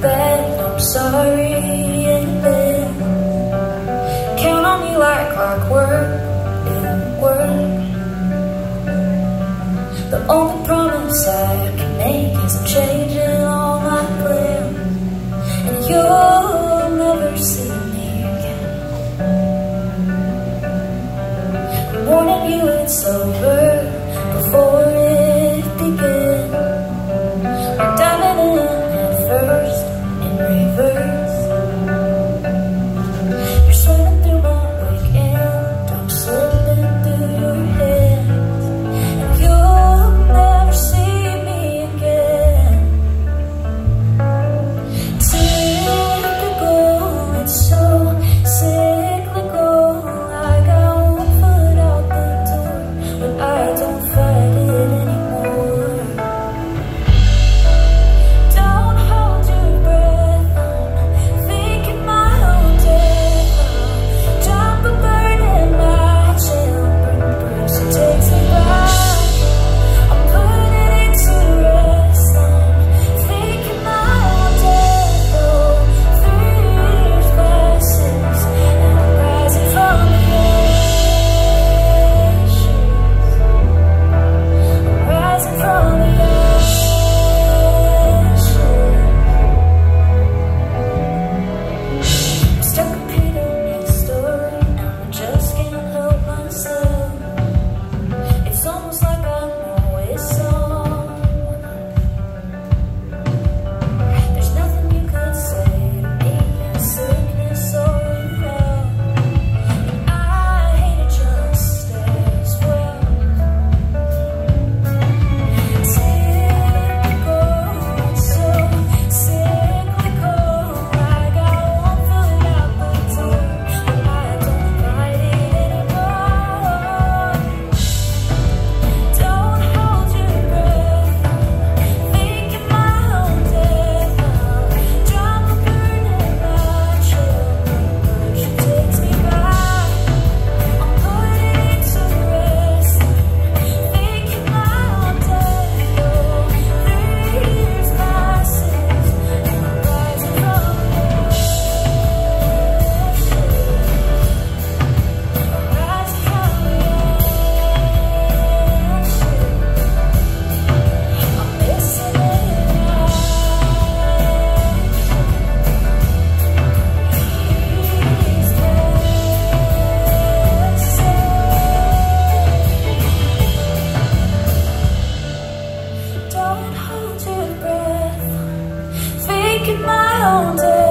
bad, I'm sorry in bed. Count on me like clockwork, it'll work. The only promise I can make is I'm changing all my plans, and you'll never see me again. I'm warning you it's over before it begins. We're diving in at first in reverse. You're swimming through my weekend, I'm slipping through your hands, and you'll never see me again. Typical, it's so cyclical. I got one foot out the door, but I don't fight it anymore. Don't hold your breath, I'm thinking my own death. Drop a burning match and burn bruise, it takes me back. I'm putting it to rest, I'm thinking my own death. Oh, 3 years passes and I'm rising from the ashes. I'm rising from the ashes. I'm stuck repeating his story, and I just can't help myself. It's almost like I know it's on. There's nothing you could say to me in sickness or in health, and I hate it just as well. Typical, it's so cyclical. I got one foot out the door, but I don't fight it anymore. Don't hold your breath, I'm thinking my own death. Drop a burning match, but she takes me back. I'm putting it to rest, thinking my own death. Oh, 3 years passes and I'm rising from the ashes. Rising from the ashes. I'm missing it in action. Don't hold your breath, thinking my own death.